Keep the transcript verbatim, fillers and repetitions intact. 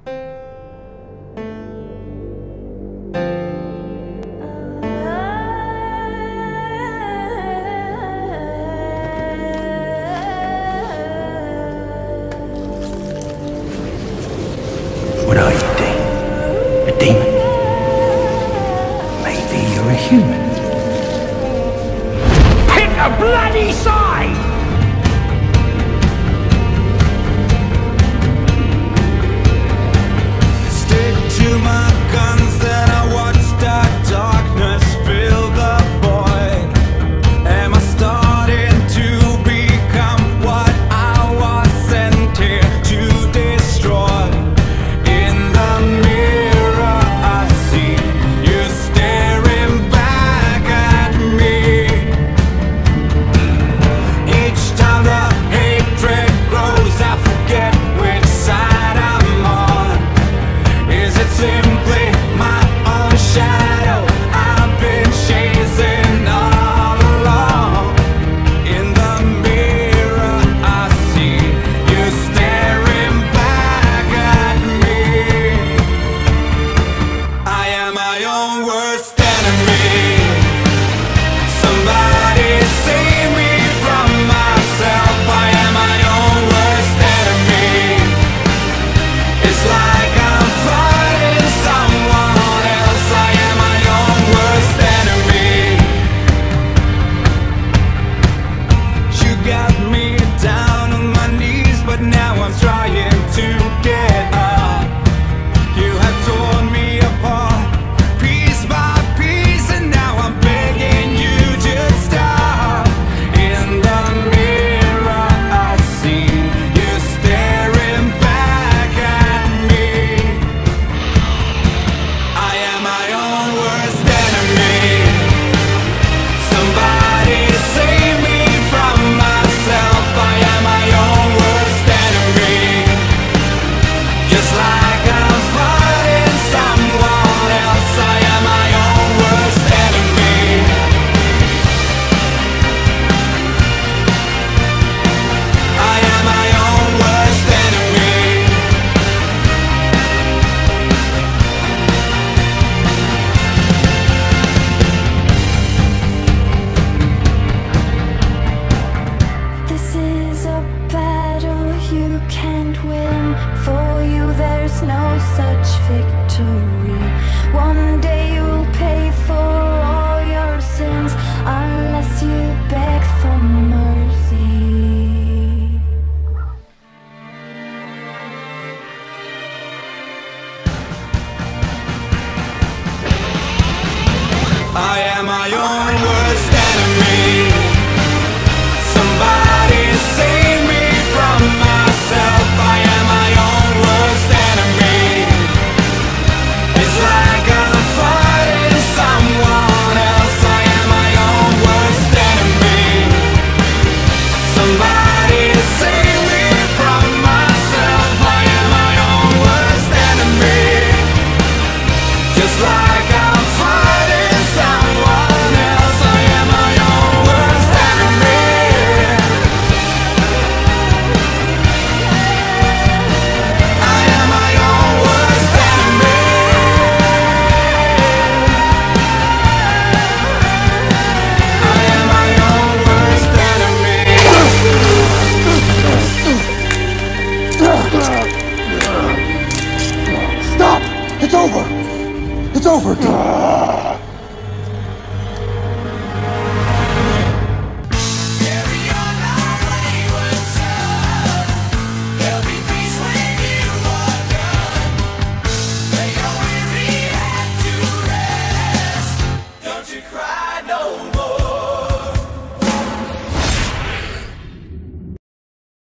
What are you, Dean? A demon? Maybe you're a human. Pick a bloody side! Stick to my guns, then I watch that darkness fill the void. Am I starting to become what I was sent here to destroy? In the mirror I see you staring back at me. Each time the hatred grows, I forget which side I'm on. Is it simply my own shadow I've been chasing all along? In the mirror I see you staring back at me. I am my own worst enemy. Somebody save me from myself. I am my own worst enemy. It's like I'm fighting someone else. I am my own worst enemy. You got me down on my knees, but now I'm trying to get up. You have torn me apart, piece by piece, and now I'm begging you to stop. In the mirror I see you staring back at me. I am my own worst enemy. Somebody save me from myself. I am my own worst enemy. Just like I'm fighting someone else. I am my own worst enemy. I am my own worst enemy. This is a battle you can't win. For you there's no such victory. One day you'll pay for all your sins, unless you beg for mercy. I am my own worst enemy. Somebody save me from myself. I am my own worst enemy. It's like I'm fighting someone else. I am my own worst enemy. Somebody save me from myself. I am my own worst enemy. Just like I'm fighting someone else. I am my own worst enemy. I am my own worst enemy. I am my own worst enemy. Stop! It's over! It's over!